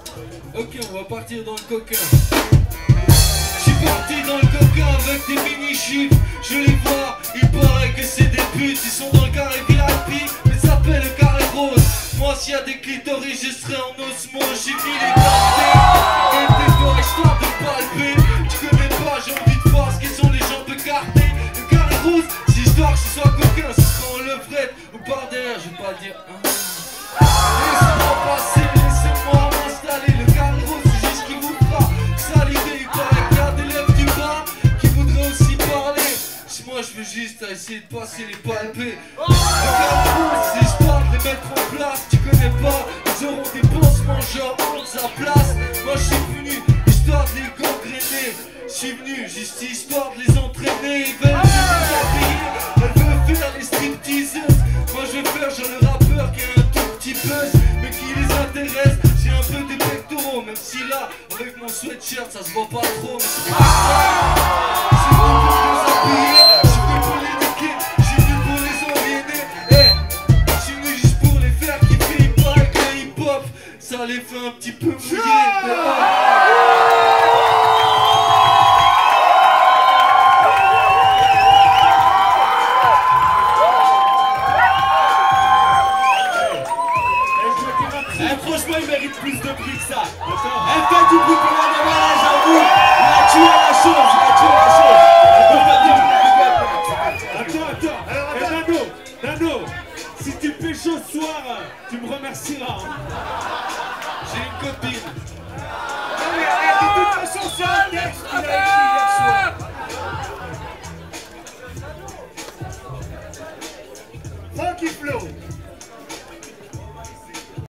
Ok, on va partir dans le coquin. Je suis parti dans le coquin avec des mini-chips. Je les vois, il paraît que c'est des putes. Ils sont dans le carré VIP, mais ça s'appelle le carré rose. Moi s'il y a des clitoris, je serai en osmose. J'ai mis les cartés et des doigts histoire de palper. Tu connais pas, j'ai envie de voir ce qu'ils ont les jambes écartées. Le carré rose, c'est histoire que ce soit coquin. Ce sera en levrette ou par derrière, je vais pas dire laissez-moi passer, laissez-moi m'installer. Le carré rose, c'est juste ce qui vous fera saliver. Il paraît qu'il y a des lèvres du bas qui voudraient aussi parler. Si moi je veux juste essayer de passer les palpés. Le carré rose, c'est histoire de les mettre en place. Tu connais pas, ils auront des pansements genre en sa place. Moi je suis venu histoire de les gangréner. Je suis venu juste histoire de les entraîner. Ils veulent se déshabiller, elles veulent faire les stripteaseuses. Moi je vais faire genre le rappeur qui a un tout petit buzz, mais qui les intéresse. J'ai un peu des pectoraux, même si là, avec mon sweatshirt, ça se voit pas trop. Mais c'est pas grave. Je suis venu pour les habiller, je suis venu pour les niquer, je suis venu pour les envier. Hey, je suis venu juste pour les faire kiffer. Il paraît que le hip-hop, ça les fait un petit peu mouiller. Franchement, il mérite plus de prix que ça. Elle fait du bruit pour la nana, j'avoue. Il a tué la chose, il a tué la chose. Attends. Nano, si tu pécho ce soir, tu me remercieras. J'ai une copine. De toute façon, c'est un texte.